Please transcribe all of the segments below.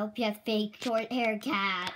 LPS fake short hair cat.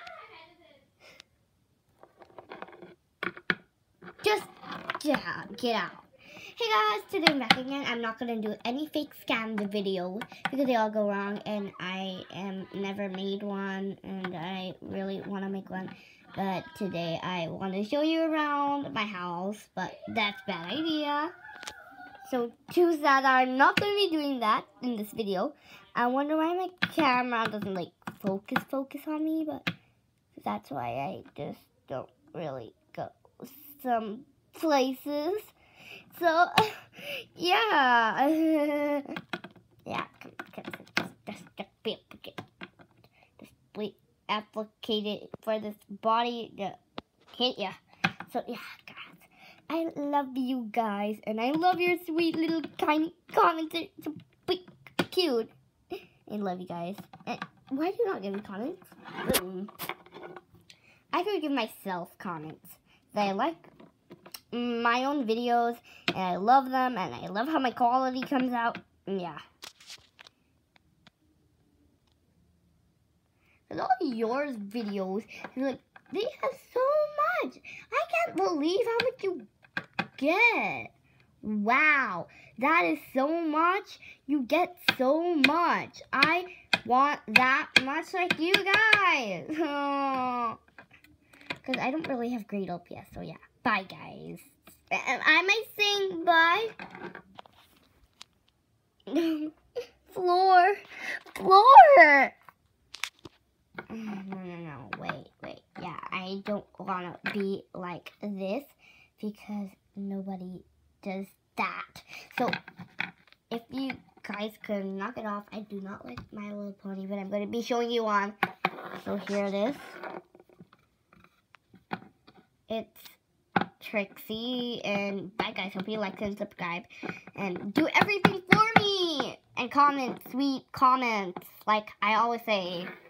Just get out. Hey guys, today I'm back again. I'm not gonna do any fake scam video because they all go wrong, and I never made one, and I really want to make one. But today I want to show you around my house, but that's a bad idea. So choose that. I'm not gonna be doing that in this video. I wonder why my camera doesn't like focus on me, but that's why I just don't really go some places. So, yeah. Yeah, just be applicated for this body. Can't ya? So, yeah, guys. I love you guys, and I love your sweet little tiny comments. They're so big, cute. I love you guys. And why do you not give me comments? I could give myself comments that I like my own videos, and I love them, and I love how my quality comes out. Yeah. Because all yours videos, like, they have so much. I can't believe how much you get. Wow, that is so much. You get so much. I want that much like you guys. Because I don't really have great LPS, so yeah. Bye, guys. I might sing bye. Floor. No, wait. Yeah, I don't want to be like this because nobody does that. So, if you guys could knock it off, I do not like My Little Pony, but I'm going to be showing you one. So, here it is. It's Trixie, and bye guys, hope you like and subscribe, and do everything for me, and comment, sweet comments, like I always say.